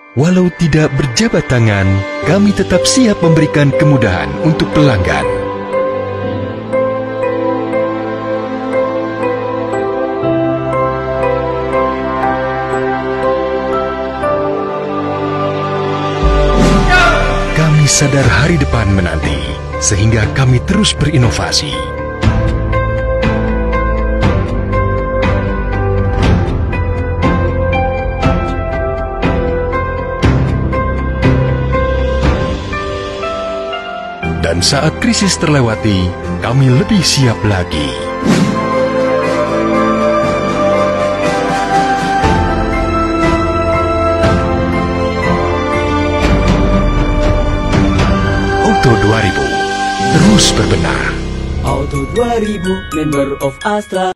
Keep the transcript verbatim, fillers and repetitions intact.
Walau tidak berjabat tangan, kami tetap siap memberikan kemudahan untuk pelanggan. Kami sadar hari depan menanti, sehingga kami terus berinovasi. Dan saat krisis terlewati, kami lebih siap lagi. Auto dua ribu, terus berbenah. Auto dua ribu, member of Astra.